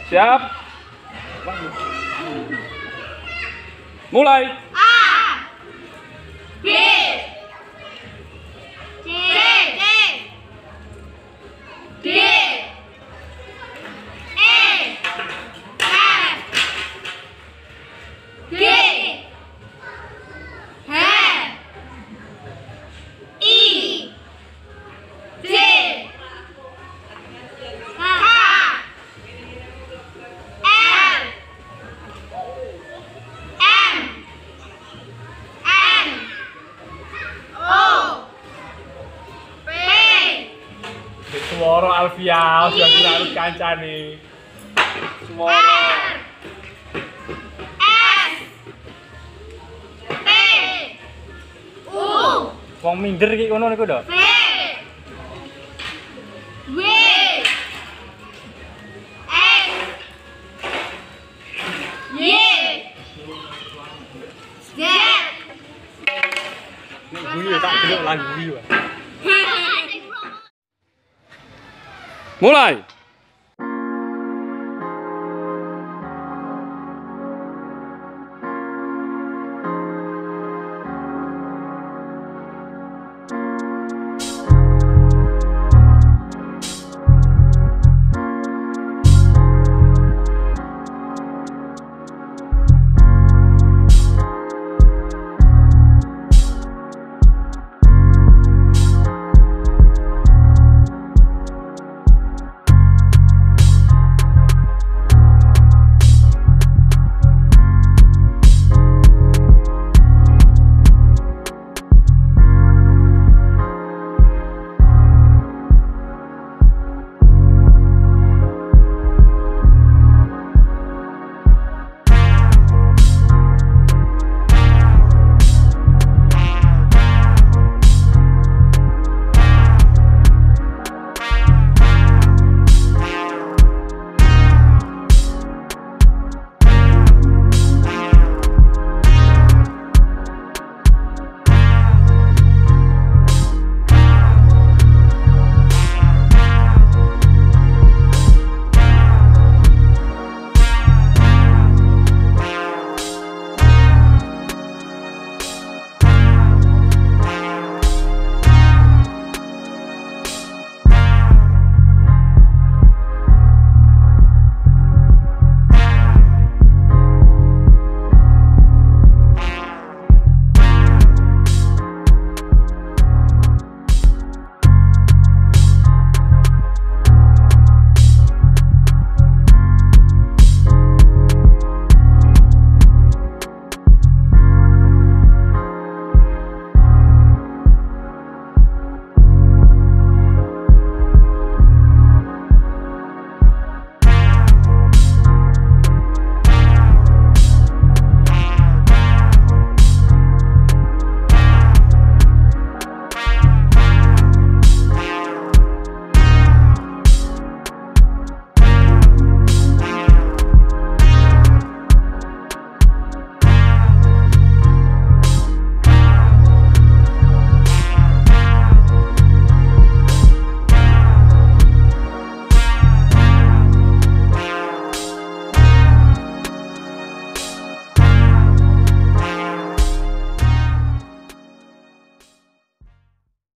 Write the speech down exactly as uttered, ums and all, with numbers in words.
Siap. Mulai. A B C D E F G H I J K L M N O P. Suara Alfia sudah dilarut kancane. Suara S T U wong minder iki ngono niku lho. V W X Y Z. Nek guyu tak delok lagu iki wae. Mulai.